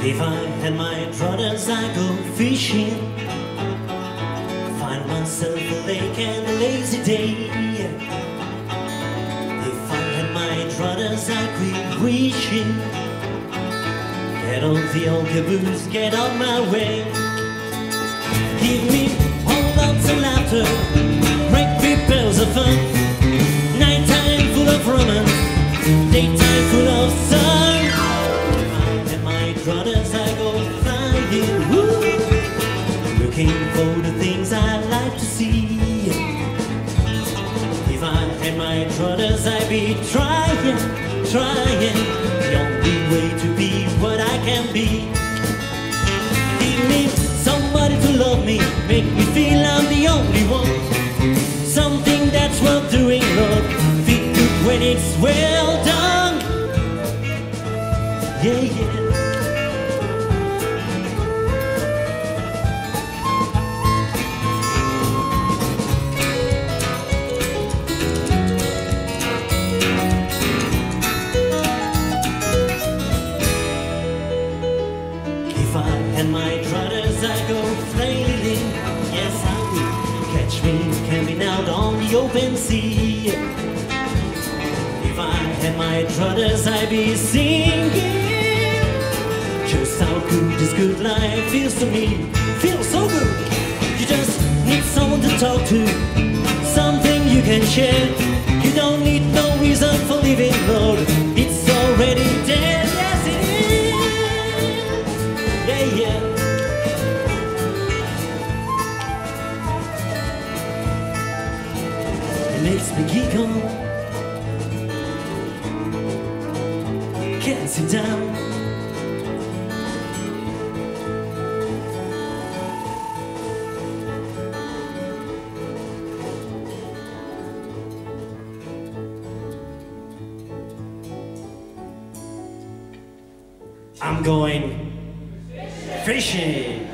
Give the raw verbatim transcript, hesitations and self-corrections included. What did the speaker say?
If I had my brothers, I'd go fishing, find myself a lake and a lazy day. If I had my brothers, I'd quit wishing, get off the old caboose, get out my way. Give me all lots of laughter, great big bells of fun, nighttime full of romance, daytime full of sun. Brothers, I go flying, woo, looking for the things I like to see. If I had my brothers, I'd be trying, trying, the only way to be what I can be. Give me somebody to love me, make me feel I'm the only one, something that's worth doing, Lord, feel good when it's well done. Yeah, yeah. If I had my brothers, I'd go flailing, yes I would. Catch me camping out on the open sea. If I had my brothers, I'd be singing just how good this good life feels to me. Feels so good. You just need someone to talk to, something you can share. You don't need no reason for living, Lord, it's already dead. Yes it is. Yeah, yeah. It makes me giggle, can't sit down. I'm going fishing.